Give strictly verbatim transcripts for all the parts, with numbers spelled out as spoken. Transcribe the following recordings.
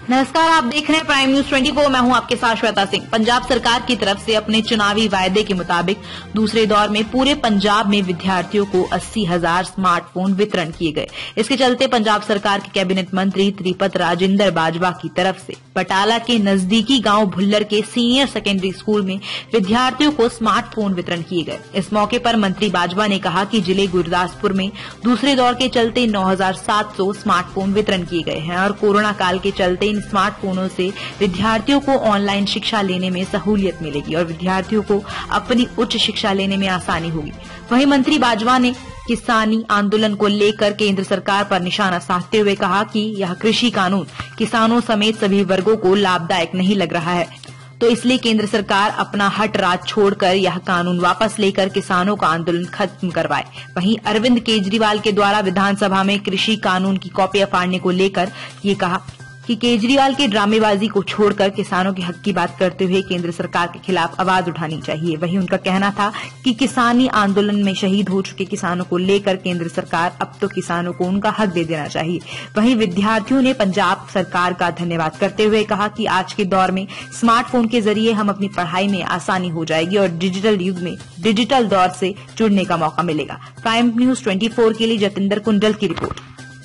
नमस्कार, आप देख रहे हैं प्राइम न्यूज चौबीस। मैं हूं आपके साथ श्वेता सिंह। पंजाब सरकार की तरफ से अपने चुनावी वायदे के मुताबिक दूसरे दौर में पूरे पंजाब में विद्यार्थियों को अस्सी हजार स्मार्टफोन वितरण किए गए। इसके चलते पंजाब सरकार के कैबिनेट मंत्री त्रिपत राजेंद्र बाजवा की तरफ से बटाला के नजदीकी गांव भुल्लर के सीनियर सेकेंडरी स्कूल में विद्यार्थियों को स्मार्टफोन वितरण किए गए। इस मौके पर मंत्री बाजवा ने कहा कि जिले गुरदासपुर में दूसरे दौर के चलते नौ हजार सात सौ स्मार्टफोन वितरण किए गए हैं और कोरोना काल के चलते इन स्मार्टफोनों से विद्यार्थियों को ऑनलाइन शिक्षा लेने में सहूलियत मिलेगी और विद्यार्थियों को अपनी उच्च शिक्षा लेने में आसानी होगी। वहीं मंत्री बाजवा ने किसानी आंदोलन को लेकर केंद्र सरकार पर निशाना साधते हुए कहा कि यह कृषि कानून किसानों समेत सभी वर्गों को लाभदायक नहीं लग रहा है, तो इसलिए केंद्र सरकार अपना हट राज छोड़कर यह कानून वापस लेकर किसानों का आंदोलन खत्म करवाए। वहीं अरविंद केजरीवाल के द्वारा विधानसभा में कृषि कानून की कॉपियां फाड़ने को लेकर ये कहा कि केजरीवाल के ड्रामेबाजी को छोड़कर किसानों के हक की बात करते हुए केंद्र सरकार के खिलाफ आवाज उठानी चाहिए। वहीं उनका कहना था कि किसानी आंदोलन में शहीद हो चुके किसानों को लेकर केंद्र सरकार अब तो किसानों को उनका हक दे देना चाहिए। वहीं विद्यार्थियों ने पंजाब सरकार का धन्यवाद करते हुए कहा कि आज के दौर में स्मार्टफोन के जरिए हम अपनी पढ़ाई में आसानी हो जाएगी और डिजिटल युग में डिजिटल दौर से जुड़ने का मौका मिलेगा। प्राइम न्यूज चौबीस के लिए जतिंदर कुंडल की रिपोर्ट।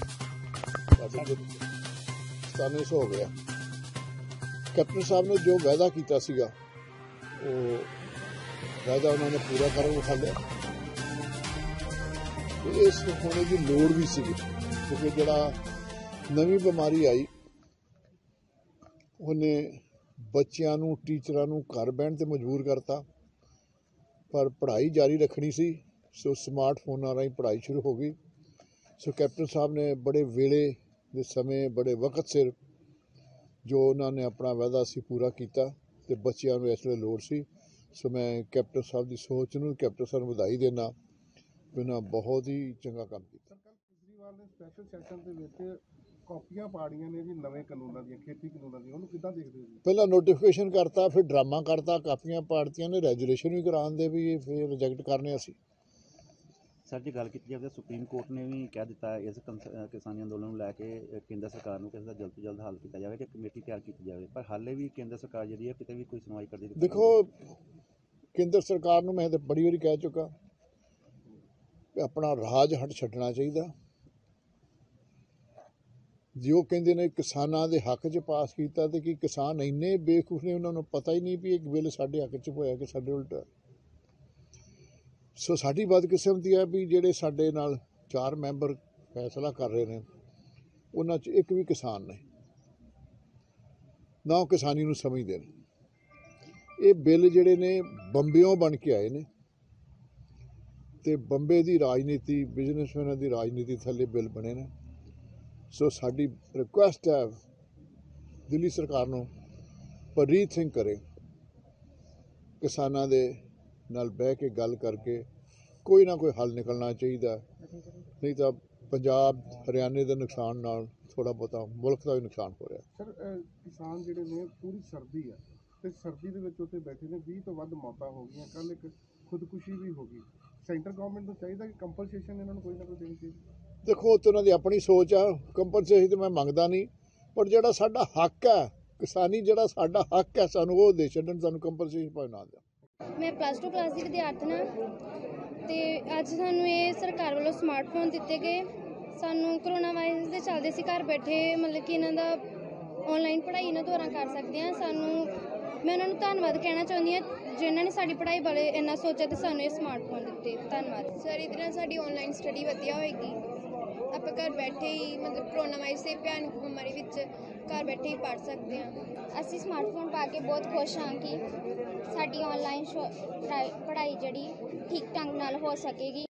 हो गया कैप्टन साहब ने जो वायदा किया सीगा वो वायदा उन्होंने पूरा कर उठा लिया। इस होने की लोड़ भी सी क्योंकि जड़ा नवी बीमारी आई उन्हें बच्चों नूं टीचरां नूं घर बहन ते मजबूर करता, पर पढ़ाई जारी रखनी सी। सो स्मार्टफोनां राहीं पढ़ाई शुरू हो गई। सो कैप्टन साहब ने बड़े वेले दे समय बड़े वक्त सिर जो उन्होंने अपना वायदा सी पूरा किया तो बच्चों को इस वे लोड़ सी। सो मैं कैप्टन साहब की सोच नूं कैप्टन साहब बधाई देना, उन्होंने बहुत ही चंगा काम किया। केजरीवाल ने स्पैशल सैशन दे विच कॉपियां पाड़ियां ने जी नवे कानूनां दी खेती कानूनां दी, उहनूं किदां देखदे हो जी? पहला नोटिफिकेशन करता, फिर ड्रामा करता, कापियां पाड़तियां ने, रेजुलेशन भी कराने भी फिर रिजेक्ट करने असी। सर जी गल की जाए सुप्रीम कोर्ट ने भी कह दिता है इस किसानी अंदोलन को लैके केंद्र सरकार को किसी का जल्द तो जल्द हल किया जाए, कमेटी तैयार की जाए, पर हाले भी केंद्र सरकार जी कितने भी कोई सुनवाई करती। देखो केंद्र सरकार को मैं तो बड़ी बारी कह चुका अपना राज हट छड्डना चाहिए। जो कहते ने किसानों के हक च पास किया तो कि किसान इन्ने बेवकूफ ने उन्होंने पता ही नहीं भी एक बिल साढ़े हक च होया कि साढ़े उल्टा। सो साड़ी बदकिस्मती है भी जेडे साडे नाल चार मैंबर फैसला कर रहे हैं उन्हां च एक भी किसान ने ना किसानी नूं समझदे ने। ये बिल जेडे ने बंबियों बन के आए ने ते बंबे की राजनीति बिजनेसमैनां की राजनीति थले बिल बने ने। सो साडी रिक्वेस्ट है दिल्ली सरकार नूं पर रीथिंक करे, किसानां दे नाल बह के गल करके कोई ना कोई हल निकलना चाहिए, नहीं तो पंजाब हरियाणे के नुकसान नाल थोड़ा बहुता मुल्क का भी नुकसान हो रहा है। सर किसान जिहड़े ने पूरी सर्दी है तो सर्दी दे विच उत्ते बैठे ने बीस तो वध मौतां हो गई, कल एक खुदकुशी भी हो गई। सेंटर गवर्नमेंट को चाहिए कि कंपलसेशन इन्होंने कोई ना कोई देनी चाहिए। देखो तो उन्होंने अपनी सोच है, कंपलसेशन तो मैं मंगता नहीं, पर जिहड़ा साडा हक है किसानी जिहड़ा साडा हक है सानू वो दे छड्डण, सानू कंपलसेशन भावें ना देण। मैं प्लस टू क्लास की विद्यार्थी हाँ तो अज सानू ये सरकार वालों स्मार्टफोन दिते गए। सानू करोना वायरस के चलते असीं घर बैठे मतलब कि इन्हां दा ऑनलाइन पढ़ाई इन्हां द्वारा कर सकते हैं। सानू मैं उन्होंने धन्यवाद कहना चाहती हाँ जिन्होंने ने साडी पढ़ाई बारे इन्ना सोचा तो सानू ये स्मार्टफोन दिते। धन्यवाद सर। इहदे नाल साडी ऑनलाइन स्टडी वधिया होएगी, आप घर बैठे ही मतलब करोना वायरस से भयानक बीमारी विच घर बैठे ही पढ़ सकते हैं। असीं स्मार्टफोन पा के बहुत खुश हाँ कि साडी ऑनलाइन पढ़ाई जिहड़ी ठीक ढंग नाल हो सकेगी।